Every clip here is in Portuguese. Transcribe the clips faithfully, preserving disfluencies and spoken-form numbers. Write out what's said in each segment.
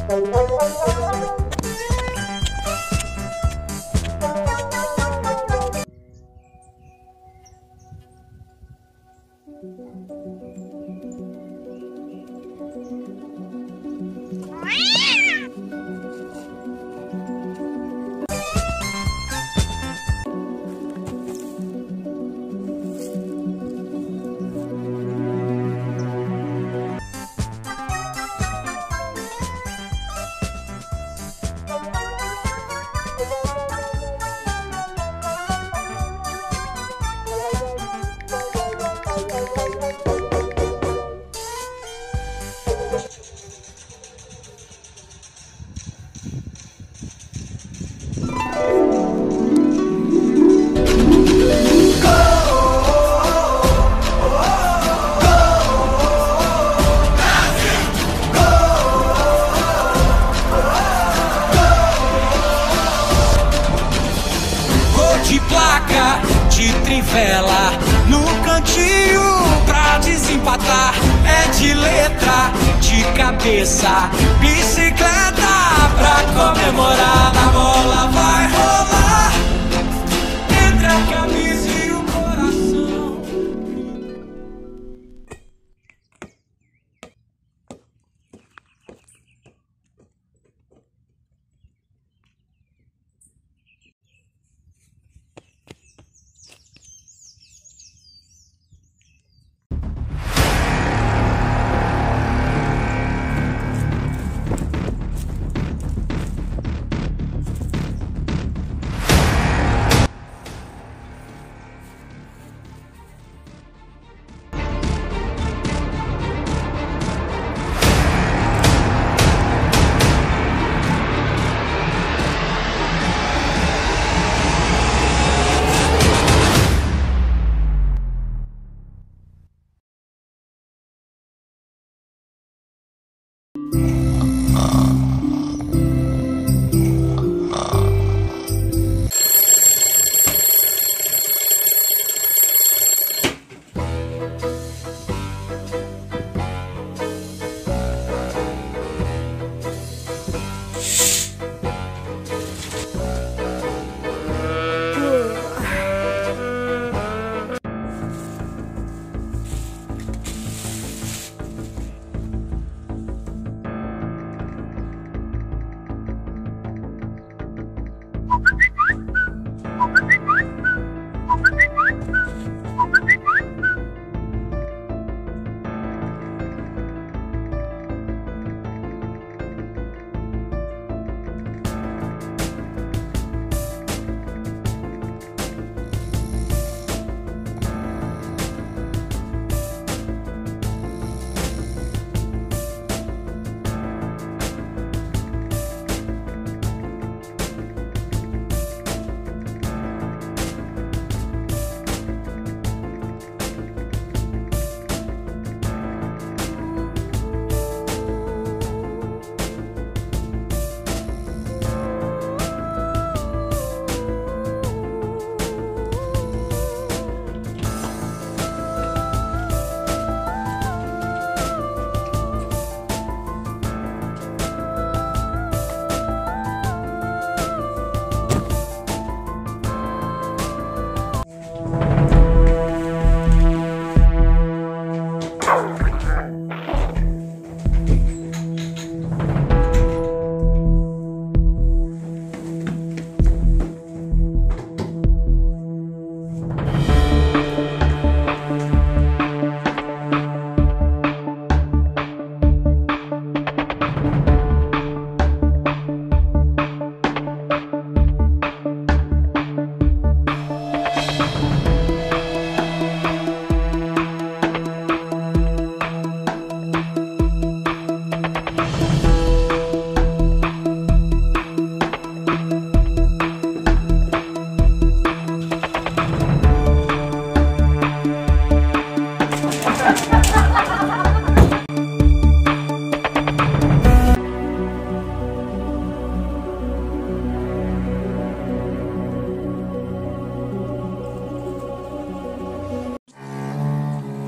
De placa, de trivela, no cantinho pra desempatar. É de letra, de cabeça, bicicleta pra comemorar. A bola vai rolar entre a camisa e o coração.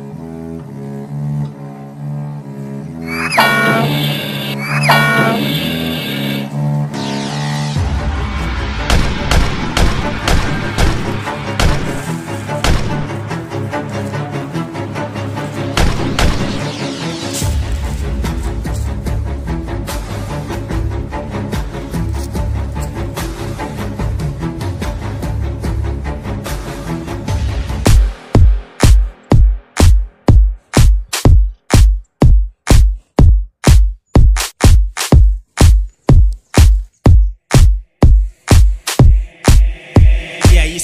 Bye.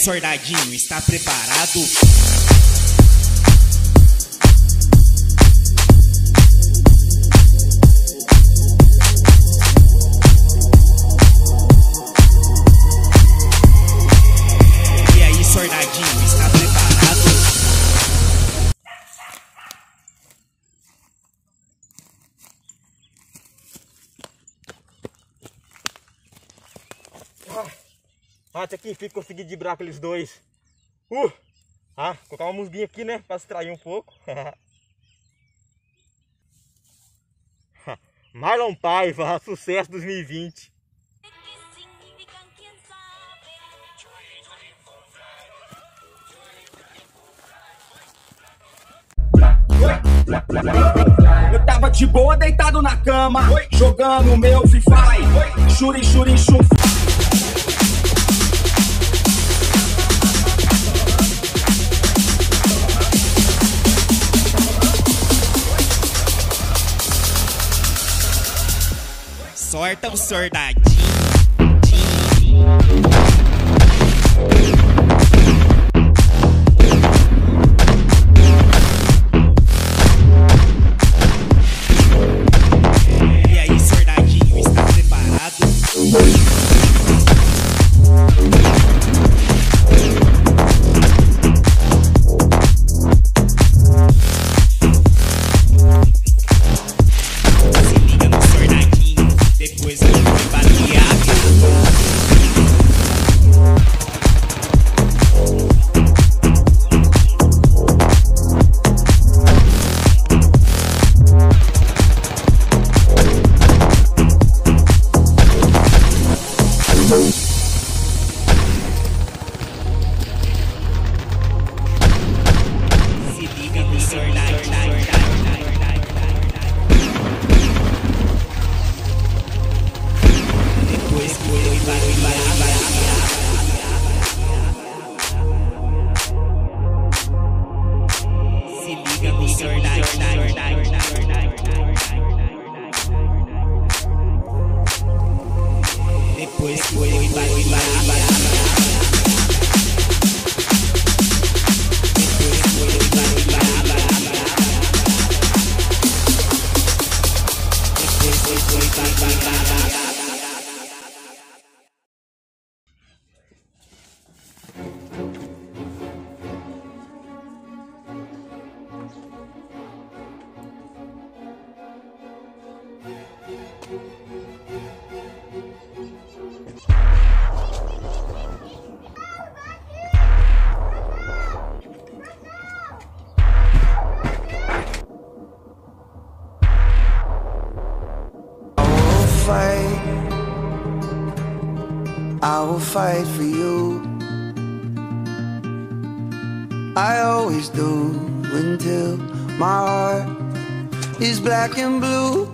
soldadinho, está preparado? E aí, soldadinho, está preparado? Ah, até que enfim consegui driblar aqueles dois. Uh! Ah, colocar uma musguinha aqui, né? Pra distrair um pouco. Marlon Paiva, sucesso dois mil e vinte. Eu tava de boa deitado na cama, jogando meu Free Fire, churi churi chum. Sorta o soldadinho. E aí, soldadinho, está preparado? Se liga no soldadinho, depois eu vou batear. Se liga no soldadinho. Depois que eu batear. Se liga no soldadinho. Depois que eu batear. I will fight for you. I always do until my heart is black and blue.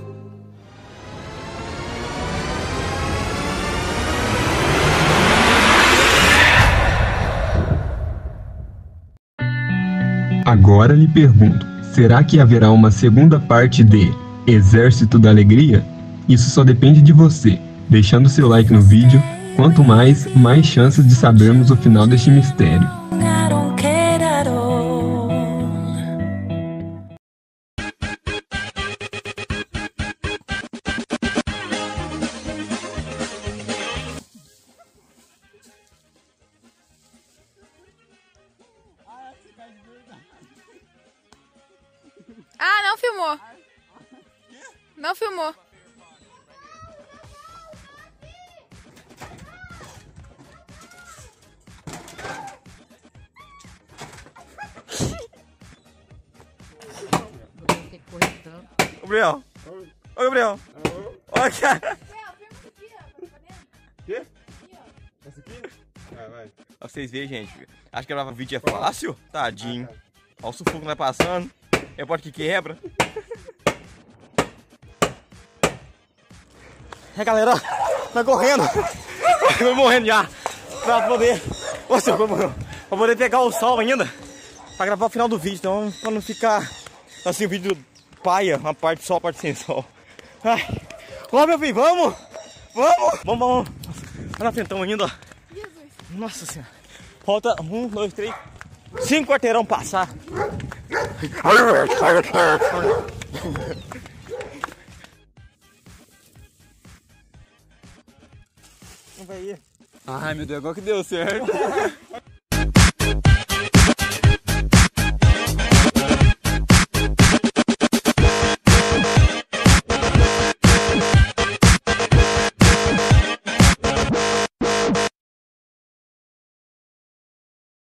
Agora lhe pergunto, será que haverá uma segunda parte de Exército da Alegria? Isso só depende de você, deixando seu like no vídeo. Quanto mais, mais chances de sabermos o final deste mistério. Ah, não filmou. Não filmou. Ô, Gabriel. Ô, Gabriel. Olha, cara. Quê? Essa aqui? Ah, vai. Pra vocês verem, gente. Acho que gravar vídeo é fácil? Tadinho. Olha o sufoco que vai passando. É porta que quebra. É, galera, ó. Vai correndo. Vai morrendo já. Pra poder. Nossa, pra poder pegar o sol ainda. Pra gravar o final do vídeo. Então, pra não ficar assim, o vídeo paia. Uma parte sol, uma parte sem sol. Ai. Vamos, meu filho, vamos! Vamos! Vamos, vamos! Olha na frentão ainda, ó. Nossa senhora. Falta um, dois, três, cinco quarteirão passar. Não vai ir. Ai, meu Deus, agora que deu certo.